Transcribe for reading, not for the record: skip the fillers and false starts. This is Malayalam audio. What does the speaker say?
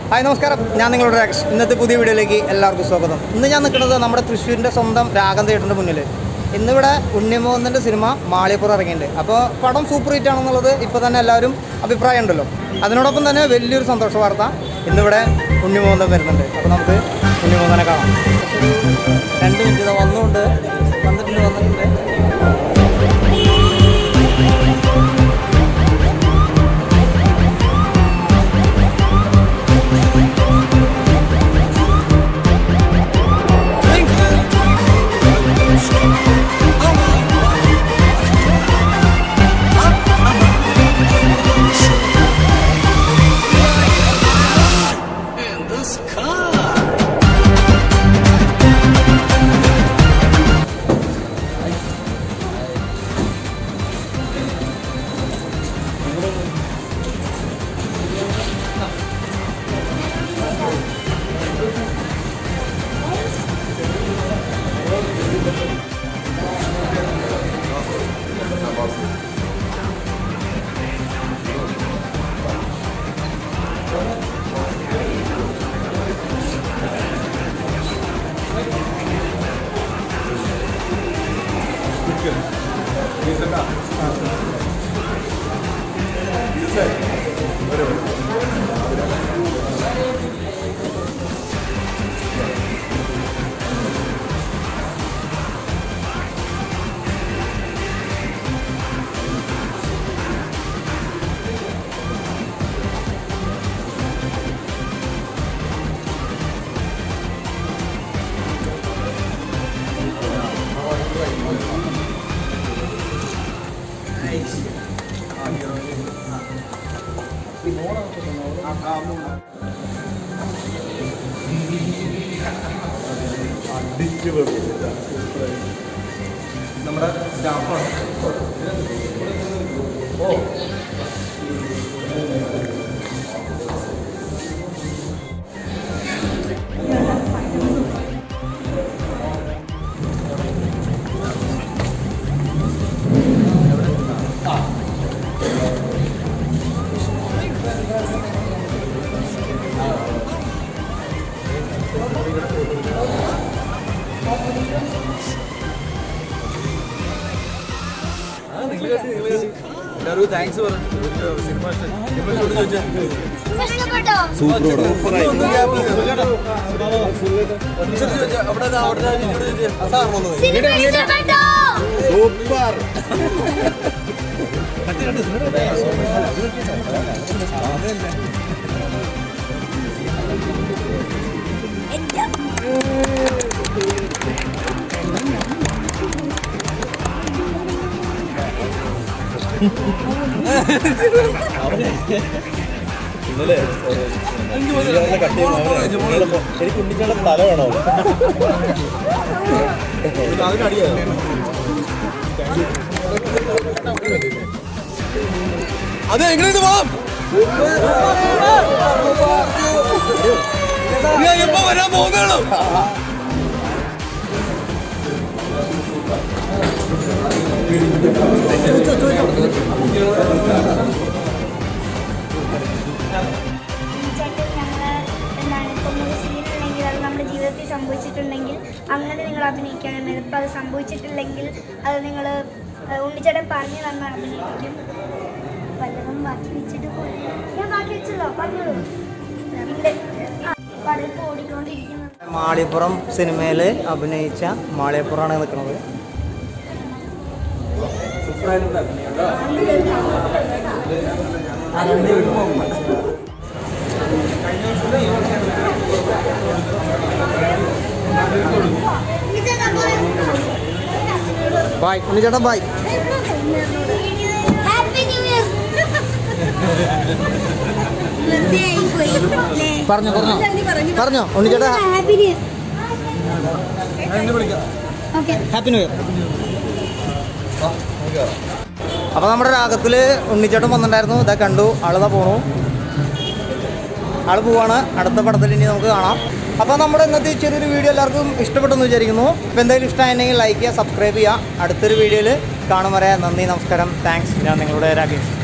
ഹായ് നമസ്കാരം, ഞാൻ നിങ്ങളുടെ രാക്ഷ്. ഇന്നത്തെ പുതിയ വീഡിയോയിലേക്ക് എല്ലാവർക്കും സ്വാഗതം. ഇന്ന് ഞാൻ നിൽക്കുന്നത് നമ്മുടെ തൃശ്ശൂരിൻ്റെ സ്വന്തം രാഗം തിയേറ്ററിൻ്റെ മുന്നിൽ. ഇന്നിവിടെ ഉണ്ണിമോഹൻ്റെ സിനിമ മാളികപ്പുറം ഇറങ്ങിയിട്ടുണ്ട്. അപ്പോൾ പടം സൂപ്പർ ഹിറ്റ് ആണെന്നുള്ളത് ഇപ്പോൾ തന്നെ എല്ലാവരും അഭിപ്രായം ഉണ്ടല്ലോ. അതിനോടൊപ്പം തന്നെ വലിയൊരു സന്തോഷ വാർത്ത, ഇന്നിവിടെ ഉണ്ണിമോഹൻ വരുന്നുണ്ട്. അപ്പോൾ നമുക്ക് ഉണ്ണിമോഹനെ കാണാം. 2 മിനിറ്റ് വന്നിട്ടുണ്ട്. നമ്മുടെ സ്റ്റാഫാണ്. Thanks super. ഇന്നലെ എനിക്ക് ഉണ്ണിക്കാനുള്ള തല വേണോ? അത് എങ്ങനെ പോവാം? എപ്പോ വരാൻ പോകുന്നു? നമ്മുടെ ജീവിതത്തിൽ സംഭവിച്ചിട്ടുണ്ടെങ്കിൽ അങ്ങനെ നിങ്ങൾ അഭിനയിക്കാൻ. ഇപ്പം അത് സംഭവിച്ചിട്ടില്ലെങ്കിൽ അത് നിങ്ങൾ ഉണ്ണിച്ചേട്ടൻ പറഞ്ഞു തന്നാൽ അഭിനയിക്കും. വല്ലതും ബാക്കി വെച്ചിട്ട് പോയി. ഞാൻ ബാക്കി വെച്ചല്ലോ, പറഞ്ഞോളൂ. പടപ്പ് ഓടിക്കൊണ്ടിരിക്കുന്നത്. മാളികപ്പുറം സിനിമയിൽ അഭിനയിച്ച മാളികപ്പുറമാണ് നിൽക്കുന്നത്. ബൈ ഉണ്ണിച്ചേട്ടാ, ബൈ. പറഞ്ഞോ പറഞ്ഞോ ഉണ്ണിച്ചേട്ടാ. Happy new year. അപ്പോൾ നമ്മുടെ രാഗത്തിൽ ഉണ്ണിച്ചേട്ടൻ വന്നിട്ടുണ്ടായിരുന്നു. ഇതാ കണ്ടു, ആളിതാ പോണു. ആൾ പോവാണ്. അടുത്ത പടത്തിൽ ഇനി നമുക്ക് കാണാം. അപ്പോൾ നമ്മുടെ ഇന്നത്തെ ചെറിയൊരു വീഡിയോ എല്ലാവർക്കും ഇഷ്ടപ്പെട്ടെന്ന് വിചാരിക്കുന്നു. അപ്പോൾ എന്തായാലും ഇഷ്ടമായിട്ടുണ്ടെങ്കിൽ ലൈക്ക് ചെയ്യുക, സബ്സ്ക്രൈബ് ചെയ്യുക. അടുത്തൊരു വീഡിയോയിൽ കാണും വരെ നന്ദി, നമസ്കാരം, താങ്ക്സ്. ഞാൻ നിങ്ങളുടെ രാകേഷ്.